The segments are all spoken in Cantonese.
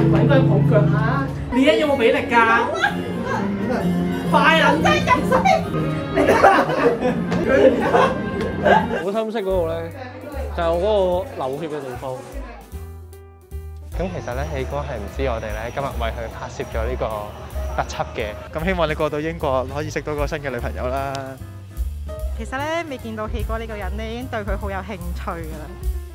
揾個人抱腳嚇，你一有冇俾力㗎？快啦！真係入水！ 好深色嗰度咧，就係我嗰個流血嘅地方。 咁其實咧，喜哥係唔知我哋咧今日為佢拍攝咗呢個特輯嘅。咁希望你過到英國可以識到個新嘅女朋友啦。 其實咧，未見到喜哥呢個人咧，已經對佢好有興趣㗎啦。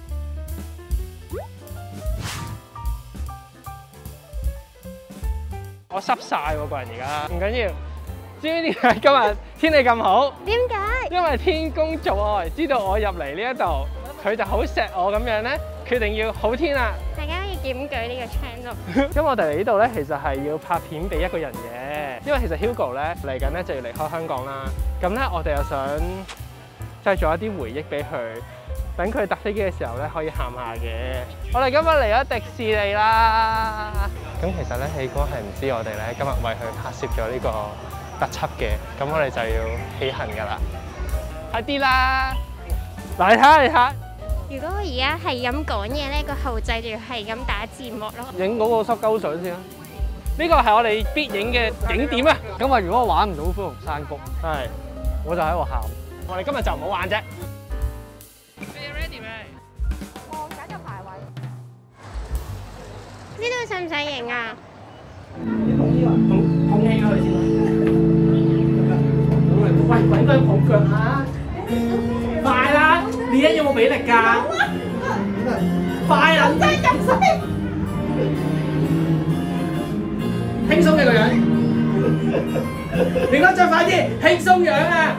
我濕晒喎個人而家，唔緊要。知唔知點解今日天氣咁好？點解？因為天公造愛，知道我入嚟呢一度，佢就好錫我咁樣咧，決定要好天啦。 大家要檢舉呢個 channel。 咁我哋嚟呢度咧，其實係要拍片俾一個人嘅，因為其實 Hugo 咧嚟緊咧就要離開香港啦。咁咧我哋又想製造一啲回憶俾佢，等佢搭飛機嘅時候咧可以喊下嘅。我哋今日嚟咗迪士尼啦。 咁其實咧，喜哥係唔知我哋咧今日為佢拍攝咗呢個特輯嘅，咁我哋就要起行㗎啦。 快啲啦！嚟睇嚟睇。 如果我而家係咁講嘢咧，個後製就要係咁打字幕咯。 影嗰個濕鳩相先啦。呢個係我哋必影嘅景點啊！咁啊，如果我玩唔到灰熊山谷，係我就喺度喊。我哋今日就唔好玩啫。你 ready 未？ 我揀咗排位。 呢度使唔使影啊？ 捧起佢先啦。喂，揾個人抱腳嚇！快啦！你一有冇俾力㗎？快啦！真係入水！輕鬆嘅個樣，你應該再快啲，輕鬆樣啊！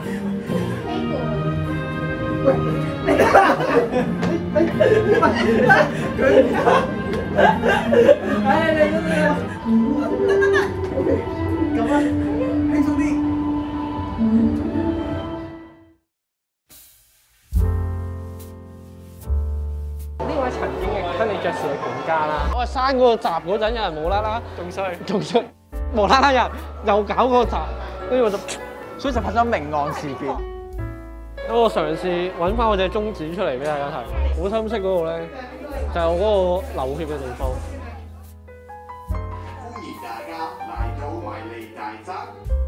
喂，你得啦！佢，唉，你都得啦。OK， 咁啊，輕鬆啲。 呢位曾經嘅跟你爵士嘅管家啦，我閂嗰個閘嗰陣，有人無啦啦，仲衰，無啦啦又搞嗰個閘，跟住我就， 所以就發生命案事件。 我嘗試揾翻我隻中指出嚟俾大家睇，好深色嗰度咧，就係我嗰個流血嘅地方。 歡迎大家嚟到迷離大宅。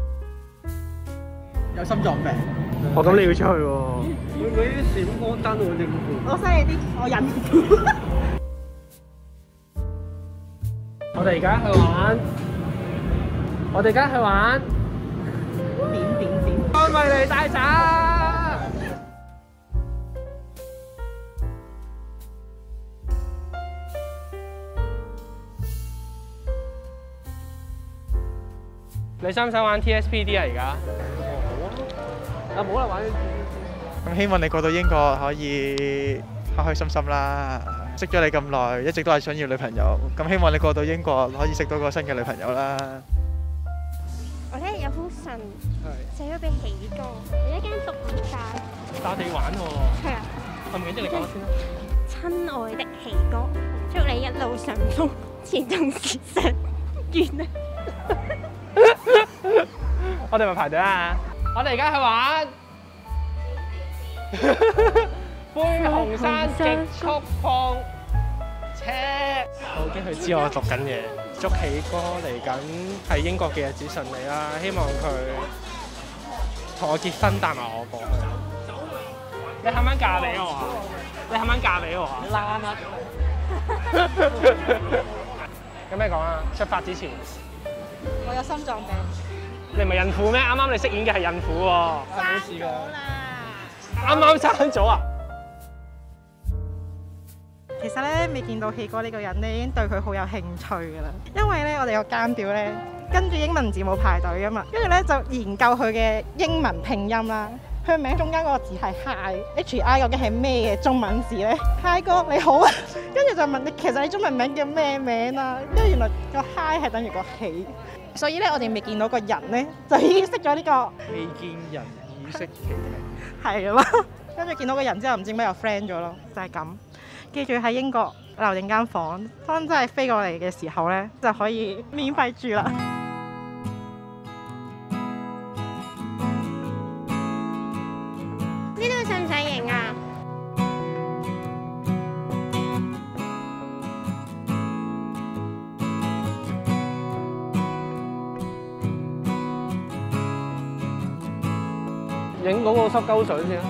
有心臟病。 咁你要出去喎。佢啲閃光燈我應付。 我犀利啲，我忍唔住。 我哋而家去玩。安慰你大宅。你想唔想玩 TSPD 啊？而家？好啊！冇啦，玩。 咁希望你過到英國可以開開心心啦。識咗你咁耐，一直都係想要女朋友。咁希望你過到英國可以識到個新嘅女朋友啦。 我咧有封信寫咗俾喜哥，有一間獨立站。 打地玩喎。係啊。係咪？即係你講先啦。 親愛的喜哥，祝你一路順風，前途時常見啊！ 我哋咪排隊啊！我哋而家去玩灰熊山極速碰車。我驚佢知我讀緊嘢，祝喜哥嚟緊喺英國嘅日子順利啦！希望佢同我結婚帶埋我過去。你肯唔肯嫁俾我啊？你肯唔肯嫁俾我啊？有咩講啊？出發之前。 我有心臟病。 你唔係孕婦咩？啱啱你飾演嘅係孕婦喎。 冇事㗎。 啱啱生咗啊！ 其實咧，未見到喜哥呢個人咧，已經對佢好有興趣㗎啦。因為咧，我哋個監表咧跟住英文字母排隊㗎嘛，跟住咧就研究佢嘅英文拼音啦。佢名中間嗰個字係 Hi，H-I 究竟係咩嘅中文字咧 ？Hi 哥你好啊，跟住就問你其實你中文名叫咩名啊？跟住原來個 Hi 係等於個喜，所以咧我哋未見到個人咧就已經識咗呢個未見人已識其名。 係啦，跟住見到個人之後唔知點解又 friend 咗咯，就係咁。記住喺英國留定間房，當真係飛過嚟嘅時候咧就可以免費住啦。 呢度使唔使影啊？ 影嗰個濕鳩相先。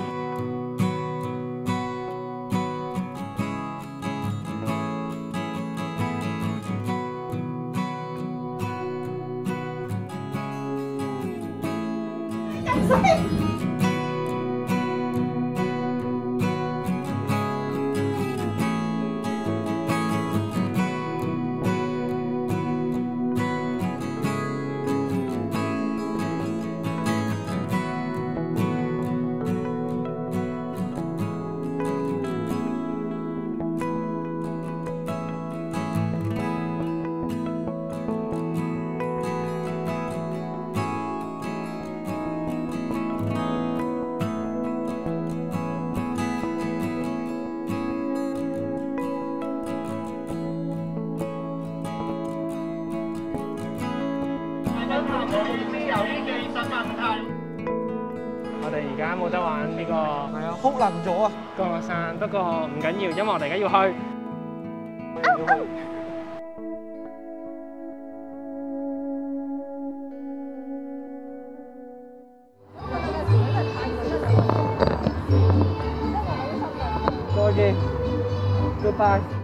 我哋而家冇得玩呢個， 係啊，哭能咗啊！ 降落傘，不過唔緊要，因為我哋而家要去。 再見，Goodbye。